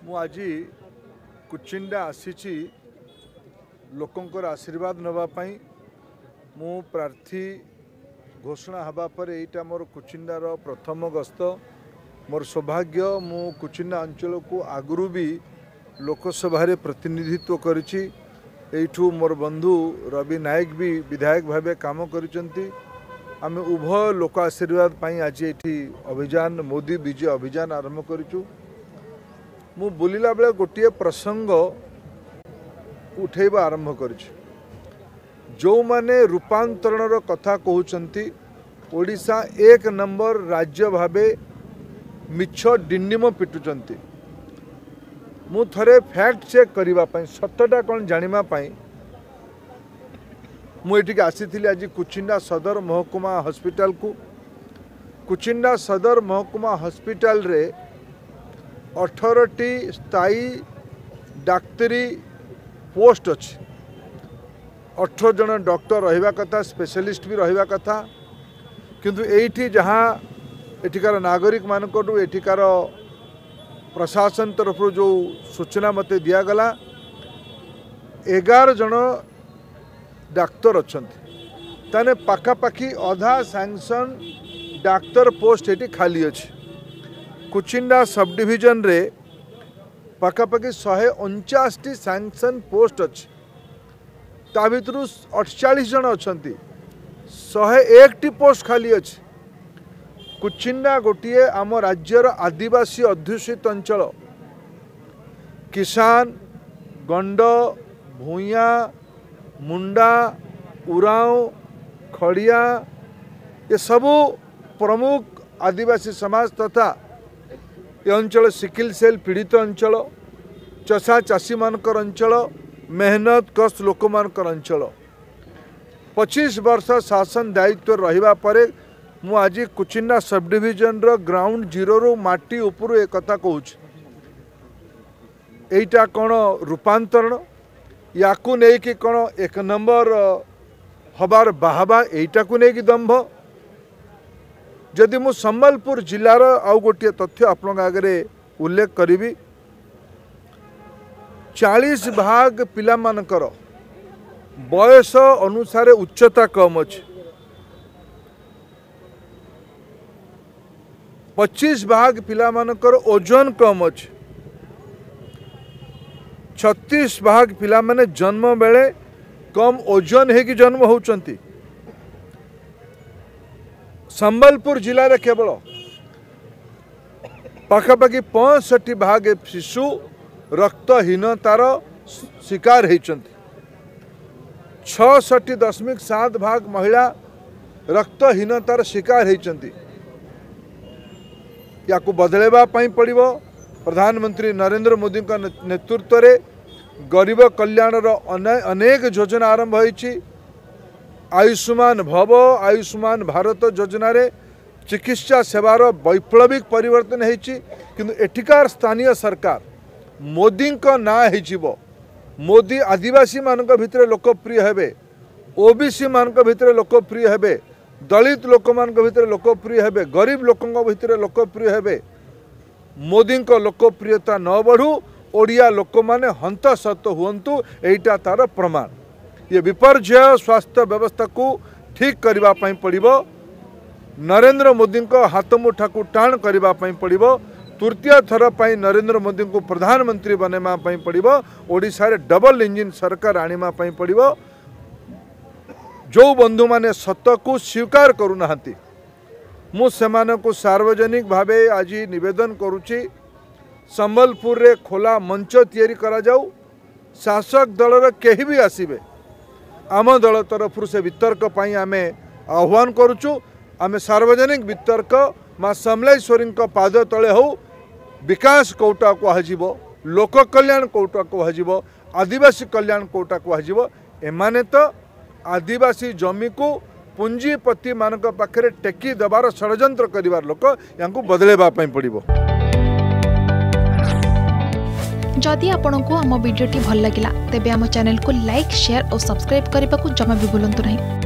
मु आज कुचिंडा आसी लोकंकर आशीर्वाद नवापाई मु प्रार्थी घोषणा हवा पर एटा मोर कुचिंडार प्रथम गस्त मोर सौभाग्य मु कुचिंडा अंचल को आगुरी भी लोकसभा प्रतिनिधित्व करिछि। एठू मोर बंधु रवि नायक भी विधायक भावे काम करिसंती। आमे उभय लोक आशीर्वाद पाई आज एठी अभियान मोदी विजय अभियान आरंभ करिछु। मु बुलिला बेले गोटे प्रसंग उठेबा आरंभ करिछु। जो माने रूपांतरण कथा कहउचंती ओडिशा एक नंबर राज्य भावे मिछ डिंडिम पिटुचंती। मु थरे फैक्ट चेक करिबा पई सत्यटा कोन जानिबा पई मु एटिके आसीथिली आज कुचिंडा सदर महकुमा हॉस्पिटल को। कुचिंडा सदर महकुमा हॉस्पिटल रे 18टी स्थायी डाक्तरी पोस्ट अच्छी। 18 जन डॉक्टर रहिबा कथा, स्पेशलिस्ट भी रहिबा कथा, किंतु एठी जहाँ एठिकार नागरिक मानकटू एठिकार प्रशासन तरफ जो सूचना मते दियागला 11 जन डाक्तर अच्छंती। ताने पाखापाखी अधा सैंक्शन डाक्तर पोस्ट एटी खाली अच्छी। कुचिंडा सब डिविजन रे पाखापाखी 149टी सैंक्शन पोस्ट अच्छी। ता भितरु 48 जन अच्छंती। 101टी पोस्ट खाली अच्छी। कुचिंडा गोटे आम राज्यर आदिवासी अध्युषित अंचल। किसान, गंड, भूया, मुंडा, उराव, खड़िया ये सबू प्रमुख आदिवासी समाज तथा ये अंचल सिकिल सेल पीड़ित अंचल, चषा चाषी मानकर अंचल, मेहनत कष्ट लोक मानकर अंचल। 25 वर्ष शासन दायित्व रहिबा परे मु आज कुचिंडा सब डिविजन रो ग्राउंड जीरो रो माटी उपरु एक कथा कहूँ। एटा कौन रूपांतरण याकू नहीं कि कौन एक नंबर हबार बाहबा एटा को नहीं कि दंभ। जदि मु संबलपुर जिलार आउ गोटे तथ्य आपण आगे उल्लेख करी 40 भाग पिला मानकर बयस अनुसार उच्चता कम अच्छे। 25 भाग पिला मानकर ओजन कम अच्छे। 36 भाग पिला माने जन्म बेले कम ओजन है कि जन्म होउचंती। संबलपुर जिले में केवल पाखापाखि 65 भाग शिशु रक्तहीनतार शिकार होइचंती। 66.7 भाग महिला रक्तहीनतार शिकार होइचंती। याकू बदलेबा पई पड़िबो। प्रधानमंत्री नरेंद्र मोदी का नेतृत्व रे गरीब कल्याण अनेक योजना आरंभ होइछि। आयुष्मान भव, आयुष्मान भारत योजना रे चिकित्सा सेवार वैप्लविक परिवर्तन होइछि। किंतु एठिकार स्थानीय सरकार मोदी का ना हो मोदी आदिवासी मानक भितर लोकप्रिय हेबे, ओबीसी मानक भितर लोकप्रिय हेबे, दलित लोक मानक भितर लोकप्रिय हेबे, गरीब लोकंक भितर लोकप्रिय हेबे। मोदी को लोकप्रियता न बढ़ू, ओडिया लोक माने हंतसत हुंतु, एटा तार प्रमाण। ये विपर्जय स्वास्थ्य व्यवस्था को ठीक करबा पई पड़िबो। नरेंद्र मोदी को हाथ मुठा को टाण करबा पई पड़िबो। तृतीय थर पई नरेंद्र मोदी को प्रधानमंत्री बनेमा पई पड़िबो। ओडिशा रे डबल इंजिन सरकार आनिमा पई पड़िबो। जो बंधु माने सत्य को स्वीकार करू नाहंती मु सेमान को सार्वजनिक भावे आज निवेदन करुछि। संबलपुर रे खोला मंच तैयारी करा जाऊ। शासक दल रे केही भी आसीबे आम दल तरफ से वितर्क पाई आमे आह्वान करुचु। आमे सार्वजनिक वितर्क माँ समलेश्वरी पाद तले हो विकास कोटा कहुब, लोक कल्याण कोटा कहुब, आदिवासी कल्याण कोटा कहुब। एमाने तो आदिवासी जमी को पुंजीपति मानक पाखरे टेकी देवार षड्यंत्र करिवार लोक यांकु बदलेबा पई पड़िबो। जदि आपंक आम भिडी भल लगा तेब आम चैनल को लाइक, शेयर और सब्सक्राइब करने को जमा भी भूलु नहीं।